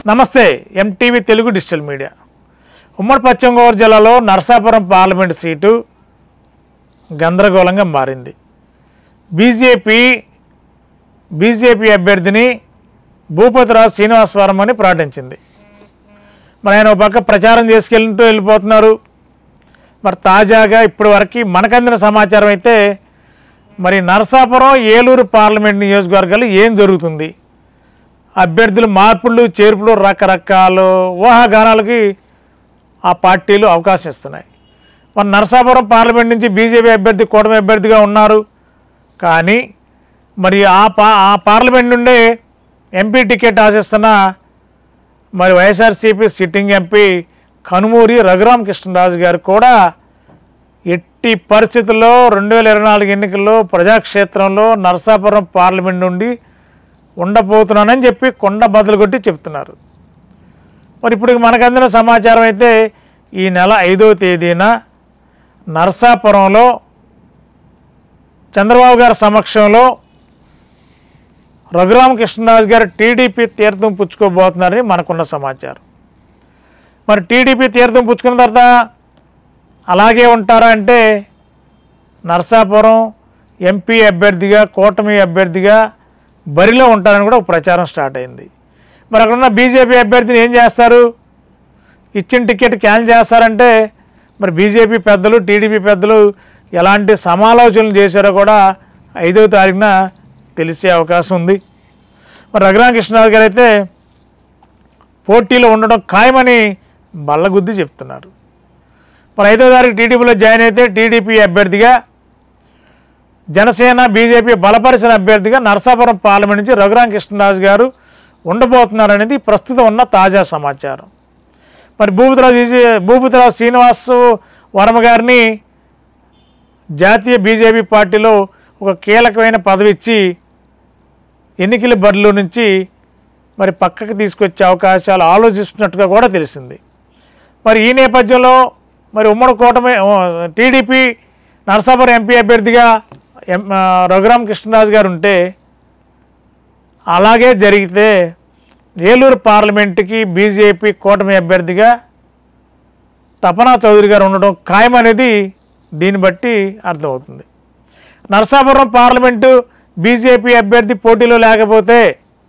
నమస్తే MTV Telugu digital media. ఉమ్మడి పశ్చిమ గోదావరి జిల్లాలో నరసాపురం పార్లమెంట్ సీటు గందరగోళంగా మారింది. బీజేపీ అభ్యర్థిని భూపతిరాజు శ్రీనివాసవరం అని ప్రకటించింది. మరి ఆయన ఒక పక్క ప్రచారం చేసుకెళ్తూ వెళ్ళిపోతున్నారు. మరి తాజాగా ఇప్పటి వరకు మనకందిన సమాచారం అయితే మరి నరసాపురం ఏలూరు పార్లమెంట్ నియోజకవర్గాలు ఏం జరుగుతుంది, అభ్యర్థులు మార్పులు చేర్పులు రకరకాల ఊహాగానాలకి ఆ పార్టీలు అవకాశం ఇస్తున్నాయి. మన నరసాపురం పార్లమెంట్ నుంచి బీజేపీ అభ్యర్థి కూటమి అభ్యర్థిగా ఉన్నారు. కానీ మరి ఆ పార్లమెంట్ నుండే ఎంపీ టికెట్ ఆశిస్తున్న మరి YSRCP sitting MP Kanumuri Raghuramakrishnaraju గారు కూడా ఎట్టి పరిస్థితుల్లో 2024 ఎన్నికల్లో ప్రజాక్షేత్రంలో నరసాపురం పార్లమెంట్ నుండి ఉండబోతున్నానని చెప్పి కొండ బదులు కొట్టి చెప్తున్నారు. మరి ఇప్పుడు మనకు అందిన సమాచారం అయితే ఈ నెల 5వ తేదీన నరసాపురంలో చంద్రబాబు గారి సమక్షంలో రఘురామకృష్ణరాజు గారు టీడీపీ తీర్థం పుచ్చుకోబోతున్నారని మనకున్న సమాచారం. మరి టీడీపీ తీర్థం పుచ్చుకున్న తర్వాత అలాగే ఉంటారా అంటే నరసాపురం ఎంపీ అభ్యర్థిగా కూటమి అభ్యర్థిగా బరిలో ఉంటారని కూడా ఒక ప్రచారం స్టార్ట్ అయింది. మరి అక్కడున్న బీజేపీ అభ్యర్థిని ఏం చేస్తారు, ఇచ్చిన టికెట్ క్యాన్సిల్ చేస్తారంటే మరి బీజేపీ పెద్దలు టీడీపీ పెద్దలు ఎలాంటి సమాలోచనలు చేశారో కూడా 5వ తారీఖున తెలిసే అవకాశం ఉంది. మరి రఘురామకృష్ణరాజు గారు అయితే పోటీలో ఉండడం ఖాయమని బల్లగుద్ది చెప్తున్నారు. మరి 5వ తారీఖు టీడీపీలో జాయిన్ అయితే టీడీపీ అభ్యర్థిగా, జనసేన బీజేపీ బలపరిచిన అభ్యర్థిగా నరసాపురం పార్లమెంట్ నుంచి రఘురామకృష్ణరాజు గారు ఉండబోతున్నారనేది ప్రస్తుతం ఉన్న తాజా సమాచారం. మరి భూపతిరాజు శ్రీనివాసవరం గారిని జాతీయ బీజేపీ పార్టీలో ఒక కీలకమైన పదవి ఇచ్చి ఎన్నికల బరిలో నుంచి మరి పక్కకు తీసుకొచ్చే అవకాశాలు ఆలోచిస్తున్నట్టుగా కూడా తెలిసింది. మరి ఈ నేపథ్యంలో మరి ఉమ్మడి కూటమి టీడీపీ నరసాపురం ఎంపీ అభ్యర్థిగా రఘురామకృష్ణరాజు గారు ఉంటే, అలాగే జరిగితే ఏలూరు పార్లమెంటుకి బీజేపీ కూటమి అభ్యర్థిగా తపనా చౌదరి గారు ఉండడం ఖాయమనేది దీన్ని బట్టి అర్థమవుతుంది. నరసాపురం పార్లమెంటు బీజేపీ అభ్యర్థి పోటీలో లేకపోతే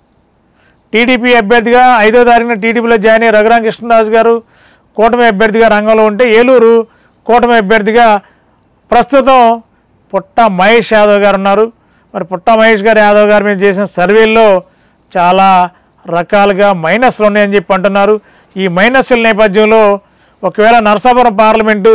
టీడీపీ అభ్యర్థిగా 5వ తారీఖున టీడీపీలో జాయిన్ అయ్యి రఘురామకృష్ణరాజు గారు కూటమి అభ్యర్థిగా రంగంలో ఉంటే, ఏలూరు కూటమి అభ్యర్థిగా ప్రస్తుతం పుట్ట మహేష్ యాదవ్ గారు ఉన్నారు. మరి పుట్ట మహేష్ యాదవ్ గారి మీద చేసిన సర్వేల్లో చాలా రకాలుగా మైనస్లు ఉన్నాయని చెప్పి అంటున్నారు. ఈ మైనస్ల నేపథ్యంలో ఒకవేళ నరసాపురం పార్లమెంటు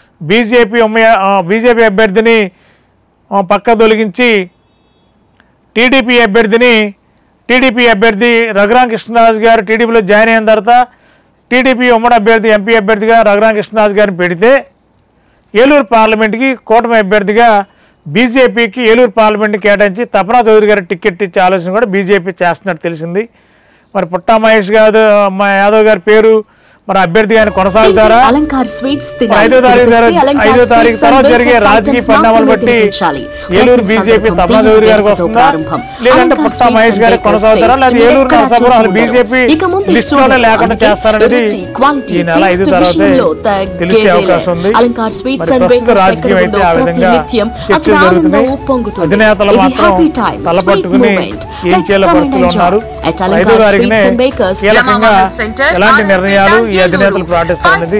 బీజేపీ అభ్యర్థిని పక్క తొలగించి టీడీపీ అభ్యర్థి రఘురామకృష్ణరాజు గారు టీడీపీలో జాయిన్ అయిన తర్వాత టీడీపీ ఉమ్మడి అభ్యర్థి ఎంపీ అభ్యర్థిగా రఘురామకృష్ణరాజు గారిని పెడితే, ఏలూరు పార్లమెంట్కి కూటమి అభ్యర్థిగా బీజేపీకి ఏలూరు పార్లమెంట్ని కేటాయించి తపనా చౌదరి గారి టికెట్ ఇచ్చే ఆలోచన కూడా బీజేపీ చేస్తున్నట్టు తెలిసింది. మరి పుట్టా మహేష్ యాదవ్ గారి పేరు మరి అభ్యర్థిగా కొనసాగుతారా? 5వ తారీఖు తర్వాత జరిగే రాజకీయ పరిణామాలు బట్టి ఏలూరు బీజేపీ తపనా చౌదరి గారికి వస్తుందా, లేదంటే పుట్టా మహేష్ గారికి కొనసాగుతారా, లేదా ఏలూరు నరసాపురం అసలు బీజేపీ లిస్టులోనే లేకుండా చేస్తారనేది ఈ నెల 5 తర్వాత తెలిసే అవకాశం ఉంది. ప్రస్తుత రాజకీయం అయితే ఆ విధంగా చర్చలు జరుగుతున్నాయి. అధినేతలు మాత్రం తలపట్టుకుని ఏం చేయాల పరిస్థితులు ఉన్నారు. 5వ తారీఖునే కీలకంగా ఎలాంటి నిర్ణయాలు ఈ అధినేతలు పాటిస్తారనేది.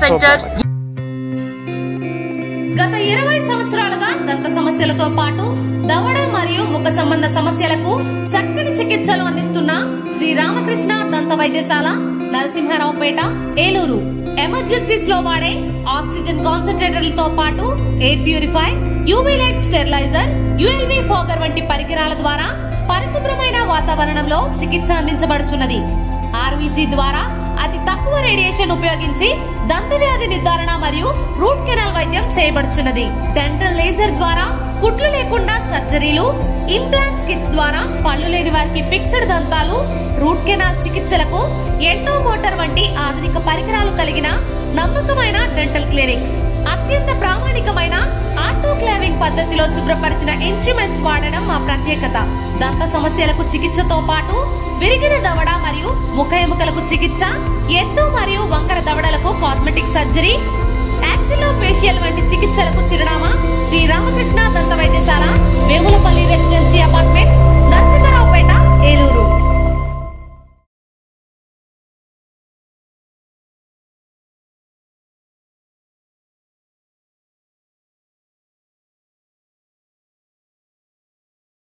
గత 20 సంవత్సరాలుగా దంత సమస్యలతో పాటు దవడ మరియు ముఖ సంబంధ సమస్యలకు చక్కని చికిత్సలు అందిస్తున్న శ్రీ రామకృష్ణ దంత వైద్యశాల, నరసింహారావుపేట, ఏలూరు. ఎమర్జెన్సీస్ లో వాడే ఆక్సిజన్ కాన్సంట్రేటర్లతో పాటు air purify, UV light steriliser, ULV fogger వంటి పరికరాల ద్వారా పరిశుభ్రమైన వాతావరణంలో చికిత్స అందించబడుచున్నది. ఆర్వీజీ ద్వారా అతి తక్కువ రేడియేషన్ ఉపయోగించి దంత వ్యాధి నిర్ధారణ మరియు రూట్ కెనాల్ వైద్యం చేయబడుచున్నది. డెంటల్ లేజర్ ద్వారా కుట్లు లేకుండా సర్జరీలు, ఇంప్లాంట్స్ కిట్స్ ద్వారా పళ్ళు లేని వారికి ఫిక్స్డ్ దంతాలు, రూట్ కెనాల్ చికిత్సలకు ఎండో మోటార్ వంటి ఆధునిక పరికరాలు కలిగిన నమ్మకమైన డెంటల్ క్లినిక్. అత్యంత ప్రామాణికమైన ఆటోక్లావింగ్ పద్ధతిలో శుభ్రపరిచిన ఇన్స్ట్రుమెంట్స్ వాడడం మా ప్రత్యేకత. దంత సమస్యలకు చికిత్సతో పాటు విరిగిన దవడ మరియు ముఖ ఎముకలకు చికిత్స, ఎత్తు మరియు వంకర దవడలకు కాస్మెటిక్ సర్జరీ, యాక్సిలోఫేషియల్ వంటి చికిత్సలకు చిరునామా శ్రీ రామకృష్ణ దంత వైద్యశాల,